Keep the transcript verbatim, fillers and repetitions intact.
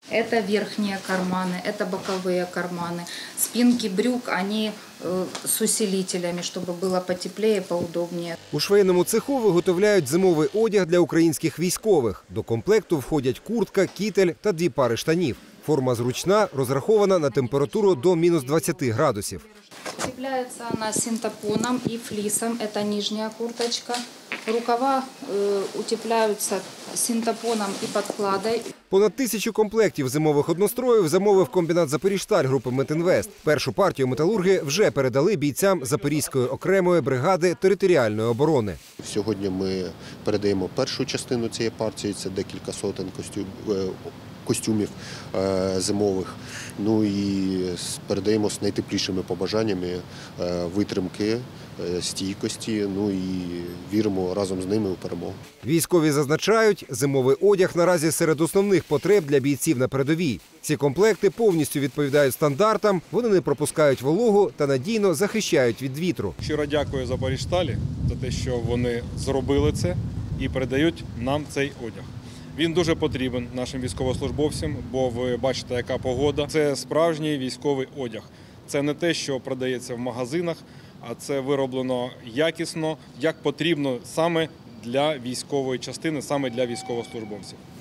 Это верхние карманы, это боковые карманы. Спинки брюк, они э, с усилителями, чтобы было потеплее, поудобнее. У швейному цеху виготовляють зимовий одяг для українських військових. До комплекту входять куртка, кітель та дві пари штанів. Форма зручна, розрахована на температуру до мінус двадцяти градусів. Утепляется она синтепоном и флисом, это нижняя курточка. Рукава э, утепляются синтепоном и подкладой. Понад тисячу комплектів зимових одностроїв замовив комбінат «Запоріжсталь» групи «Метінвест». Першу партію металурги вже передали бійцям Запорізької окремої бригади територіальної оборони. Сьогодні ми передаємо першу частину цієї партії, це декілька сотень костюмів. костюмів зимових. Ну і передаємо з найтеплішими побажаннями витримки, стійкості, ну і віримо разом з ними у перемогу. Військові зазначають, зимовий одяг наразі серед основних потреб для бійців на передовій. Ці комплекти повністю відповідають стандартам, вони не пропускають вологу та надійно захищають від вітру. Щиро дякую «Запоріжсталі» за те, що вони зробили це і передають нам цей одяг. Він дуже потрібен нашим військовослужбовцям, бо ви бачите, яка погода. Це справжній військовий одяг. Це не те, що продається в магазинах, а це вироблено якісно, як потрібно саме для військової частини, саме для військовослужбовців.